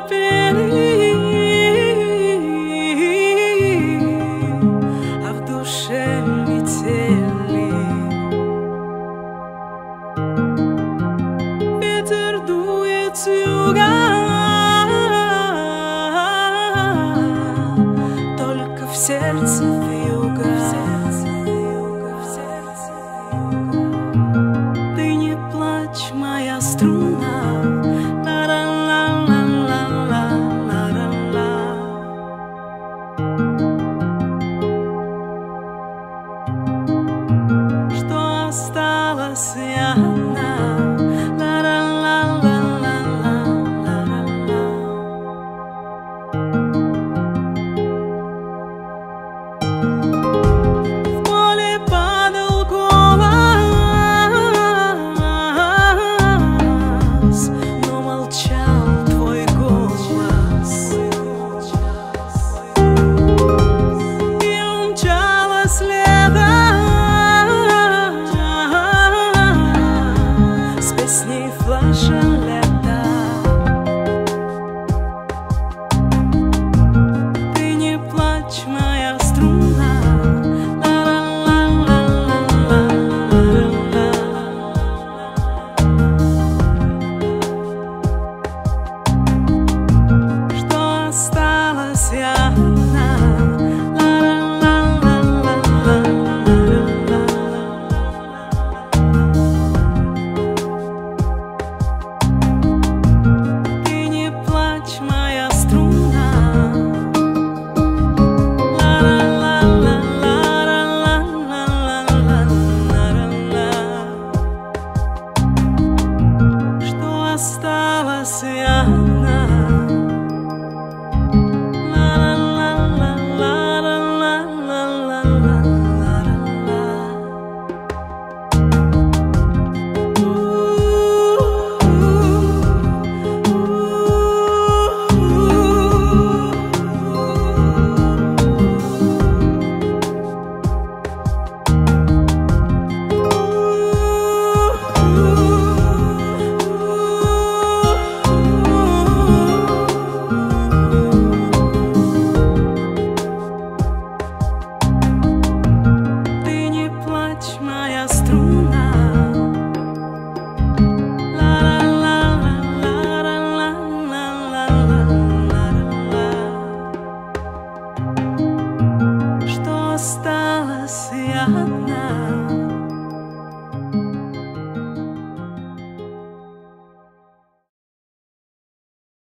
пели, а в душе летели. Ветер дует с юга, только в сердце вьюга. Ты не плачь, моя струна. Что осталась я одна. В поле падал голос, но молчал твой голос. И умчалось лето с песней флажолета. Ты не плачь, моя струна. Что осталась я одна. Ты не плачь, моя струна. Что осталась я одна.